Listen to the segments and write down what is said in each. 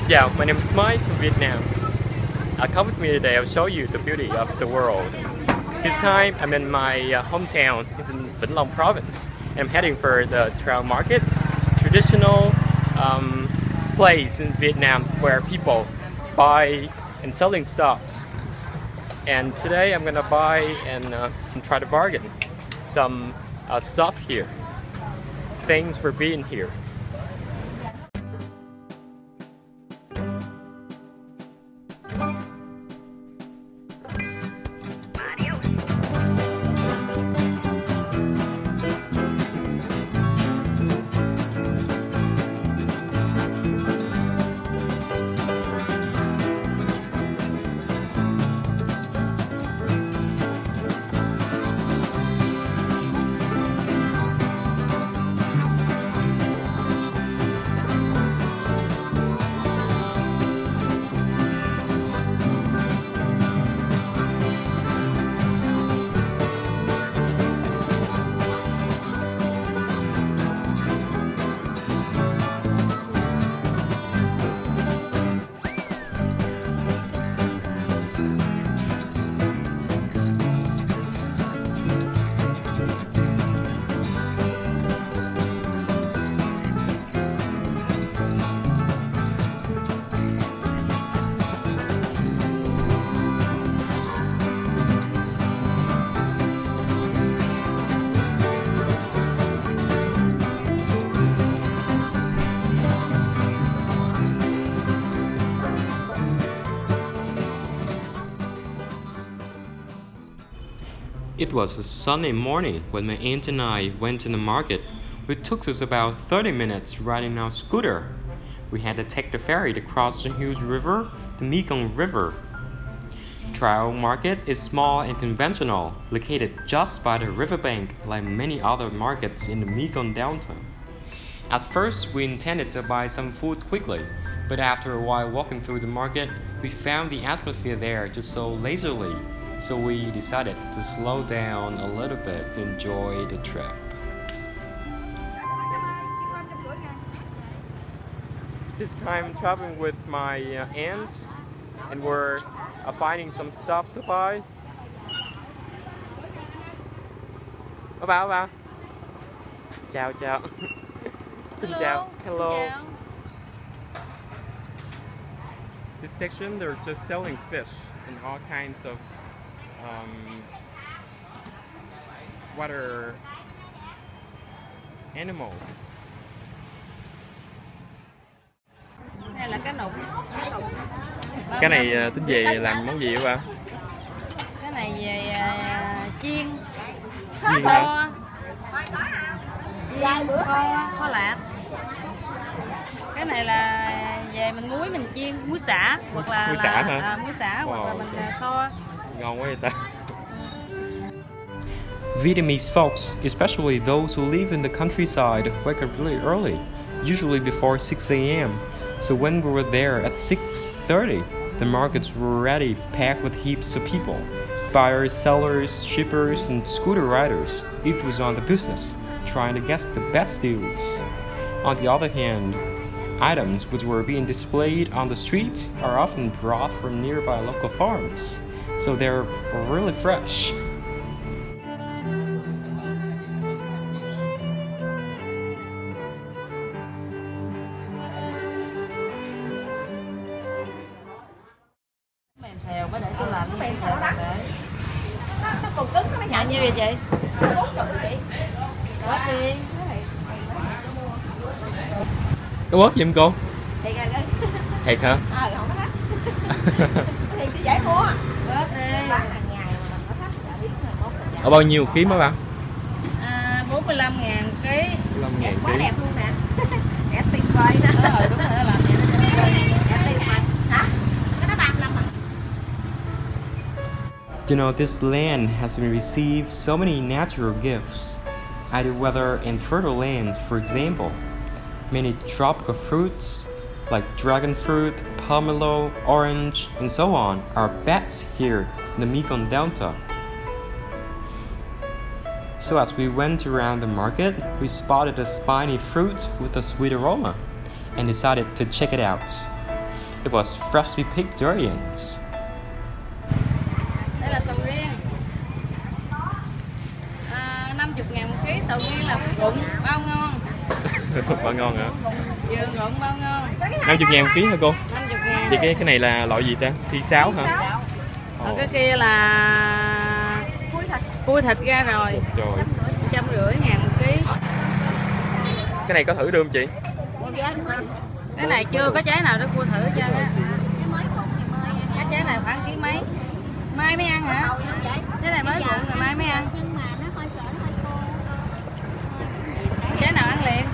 Chào, my name is Mike from Vietnam. Come with me today, I'll show you the beauty of the world. This time I'm in my hometown, it's in Vĩnh Long province. I'm heading for the Trail Market. It's a traditional place in Vietnam where people buy and selling stuffs. And today I'm gonna buy and try to bargain some stuff here. Thanks for being here. It was a sunny morning when my aunt and I went to the market. It took us about 30 minutes riding our scooter. We had to take the ferry to cross the huge river, the Mekong River. Trail Market is small and conventional, located just by the riverbank like many other markets in the Mekong Delta. At first, we intended to buy some food quickly, but after a while walking through the market, we found the atmosphere there just so leisurely. So we decided to slow down a little bit to enjoy the trip. This time I'm traveling with my aunt and we're finding some stuff to buy. Bà. Chào. Xin chào. Hello. This section they're just selling fish and all kinds of water animals. Đây là cá nục. Cái này tính về làm món gì vậy bà? Cái này về chiên. Chiên hả? Kho lạc. Cái này là về mình muối mình chiên, muối xả hoặc là muối xả hả? Muối xả hoặc là mình kho. Ngon quá vậy ta. Vietnamese folks, especially those who live in the countryside, wake up really early, usually before 6 a.m. So when we were there at 6:30, the markets were already packed with heaps of people. Buyers, sellers, shippers, and scooter riders. It was on the business, trying to get the best deals. On the other hand, items which were being displayed on the streets are often brought from nearby local farms, so they're really fresh. Mềm xèo mới để tôi làm mềm xèo đó. Nó còn cứng nó mới Nhận nhiêu vậy chị? 40 chị. Bớt đi. Có bớt gì không cô? Thiệt rồi. Thiệt hả? Không có thắt. Thì cứ dễ mua. Bớt đi. Bán hàng ngày mà mình có thắt chả biết là tốt là Ở bao nhiêu ký mấy bạn? 45.000 ký. 45.000 quá ký. đẹp luôn nè. Đẹp tuyệt vời nè. Đúng rồi, làm vậy nó Đẹp tuyệt vời. Hả? Cái đó 35 à? You know, this land has been received so many natural gifts, either weather and fertile lands, for example. Many tropical fruits like dragon fruit, pomelo, orange, and so on are bats here in the Mekong Delta. So as we went around the market, we spotted a spiny fruit with a sweet aroma and decided to check it out. it was freshly picked durians. Đây là sầu riêng. 50.000 một ký. Sầu riêng là rụng bao ngon. Bao ngon hả? Vườn rụng bao ngon. 50.000 một ký hả cô? 50.000. Vậy cái này là loại gì ta? Thi sáo hả? Còn cái kia là cua thịt ra rồi. Trời. 150.000 một ký. Cái này có thử được không chị? Cái này chưa có trái nào để cua thử cho á. Cái trái này khoảng ký mấy? Mai mới ăn hả? Cái này mới rụng rồi mai mới ăn. Trái nào ăn liền?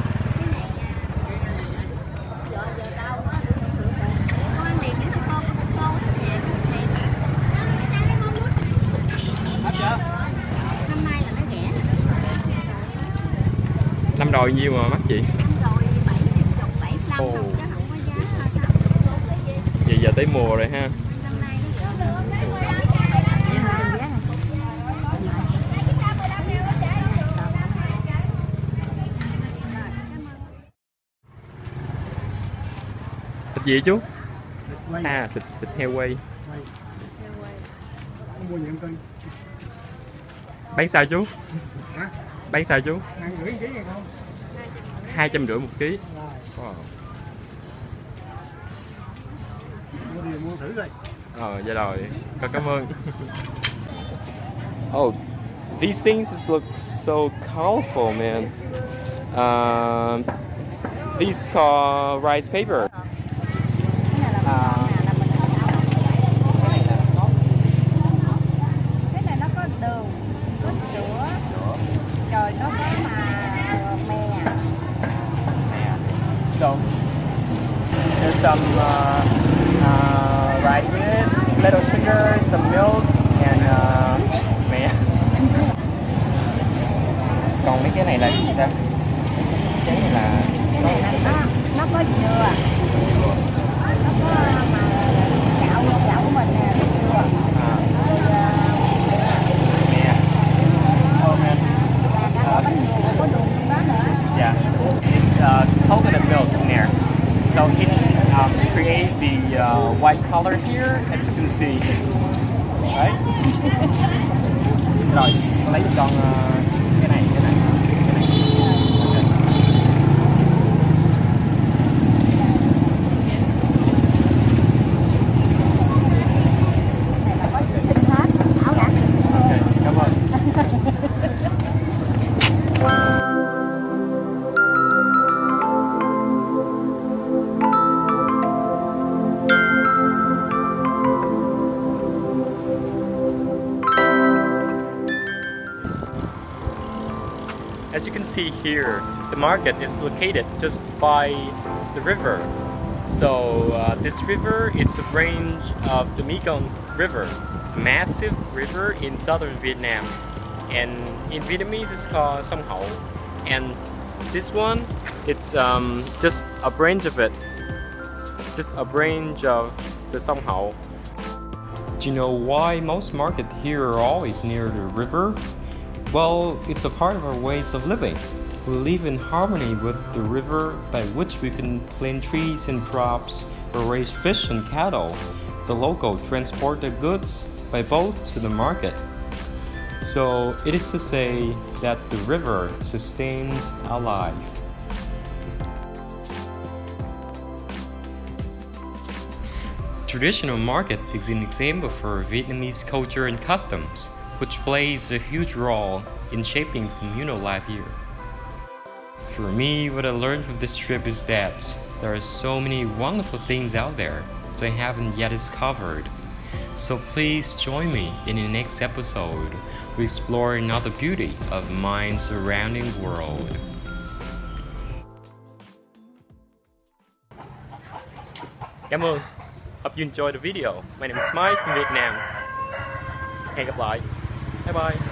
Năm rồi nhiêu mà mắc chị? Ồ. Vậy giờ tới mùa rồi ha. Thịt gì chú? À, thịt heo quay. Bán sao chú? Bán sao chú? 250 một ký. Wow. Dạ rồi. Con cảm ơn. Oh, these things look so colorful, man. These called rice paper. Cái này nó có đường, có sữa, rồi nó có mè. So there's some rice in it, little sugar, some milk, and mè. Còn mấy cái này là gì ta? Cái này là nó có dừa, nó có mà gạo của mình nè, dừa, mè. Oh man. và có bánh dừa, có đường trong đó nữa. Yeah, it's coconut milk in there, so it creates the white color here, as you can see. Right? Rồi, con lấy con cái này. Okay. Cảm ơn. As you can see here, the market is located just by the river. So this river, it's a branch of the Mekong River. It's a massive river in southern Vietnam, and in Vietnamese it's called Sông Hậu. And this one, it's just a branch of it, just a branch of the Sông Hậu. Do you know why most markets here are always near the river? Well, it's a part of our ways of living. We live in harmony with the river, by which we can plant trees and crops or raise fish and cattle. The local transport their goods by boat to the market. So it is to say that the river sustains our life. Traditional market is an example for Vietnamese culture and customs, which plays a huge role in shaping communal life here. For me, what I learned from this trip is that there are so many wonderful things out there that I haven't yet discovered. So please join me in the next episode. We explore another beauty of my surrounding world. Cảm ơn. Hope you enjoyed the video. My name is Mike from Vietnam. Hẹn gặp lại. Bye bye.